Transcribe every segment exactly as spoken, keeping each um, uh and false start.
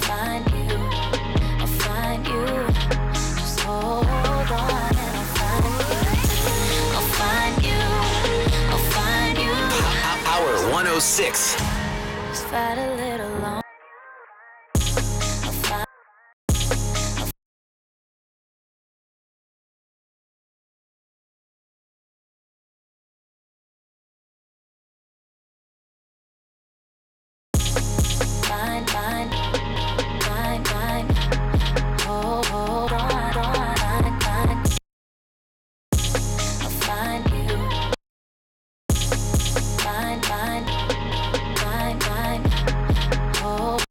find you, I'll find you. Just hold on and I'll find you. I'll find you, I'll find you. Power one oh six. Just fight a little long. I'll find Fine, fine, fine, fine. Hold, hold on, on, fine, fine. I'll find you. Fine, fine, fine, fine. Hold.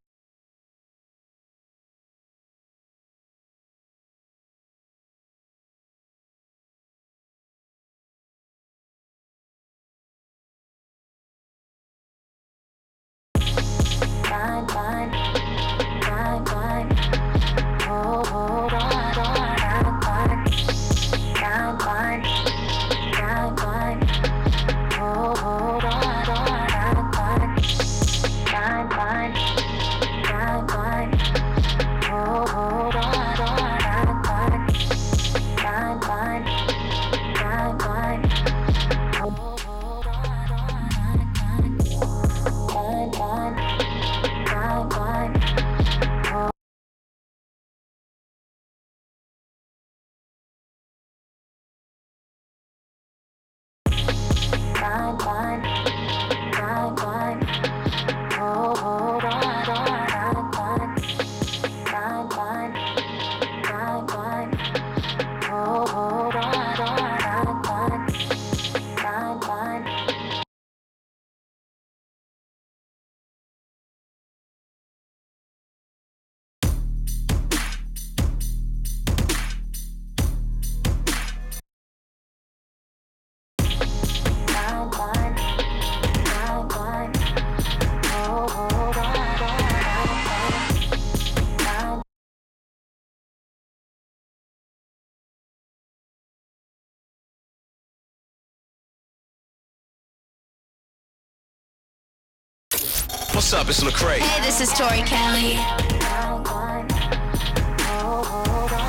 Fine, fine, fine, fine. Hold, hold on, on, fine, fine, fine, fine, fine. Hold, hold on, on, fine, fine, fine, fine, fine. Hold, hold on, on, fine, fine, fine, fine, fine. Hold, hold on, on, fine, fine, fine, fine, fine. Hold. Fine, fine, fine, fine. Hold, hold on, on, fine, fine, fine, fine, fine. Hold, hold on, on, fine, fine, fine. Fine, fine, fine, fine. Hold, hold on, on, fine, fine. What's up? It's Lecrae. Hey, this is Tori Kelly. Fine, fine. Hold, hold on.